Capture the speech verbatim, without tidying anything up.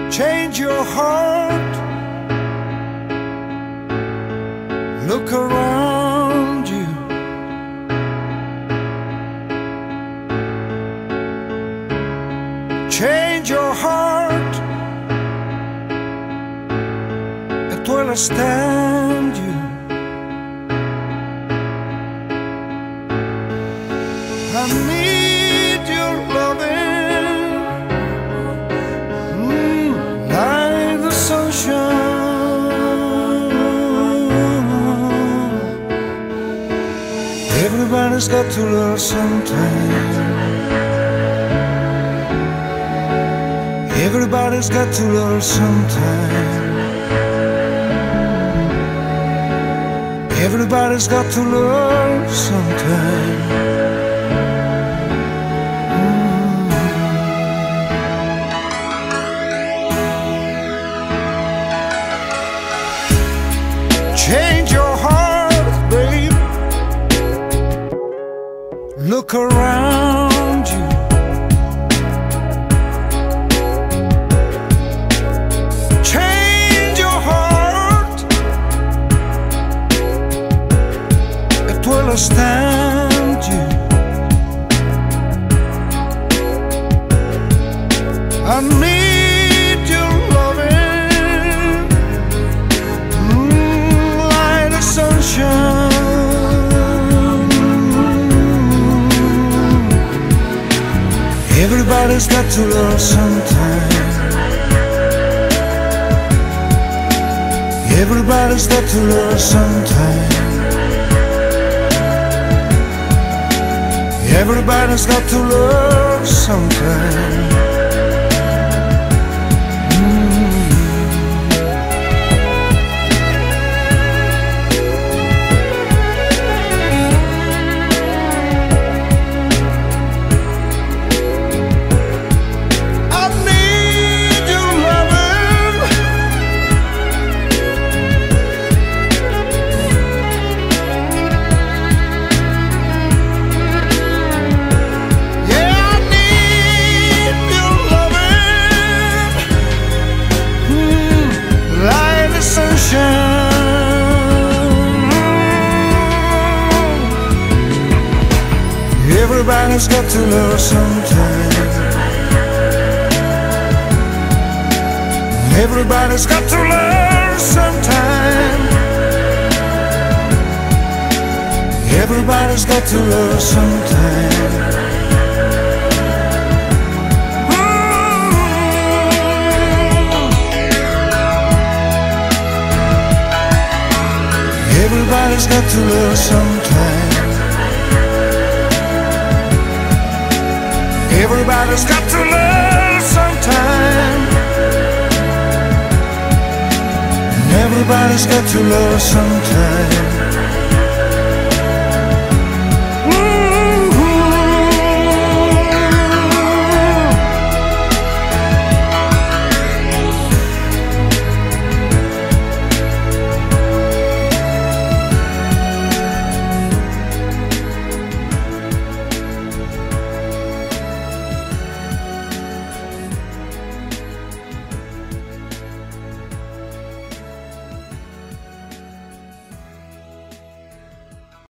Change your heart. Look around you. Change your heart. It will stand you. I need your loving, mm, like the sunshine. Everybody's got to love sometime. Everybody's got to love sometime. Everybody's got to love sometime. Change your heart, babe. Look around you. Change your heart. It will stand you. I need your loving, mm, like the sunshine. Everybody's got to love sometime. Everybody's got to love sometime. Everybody's got to love sometime. Everybody's got to love sometime. Everybody's got to love sometime. Everybody's got to love sometime. Everybody's got to love sometime. Everybody's got to love sometime. Everybody's got to love sometime.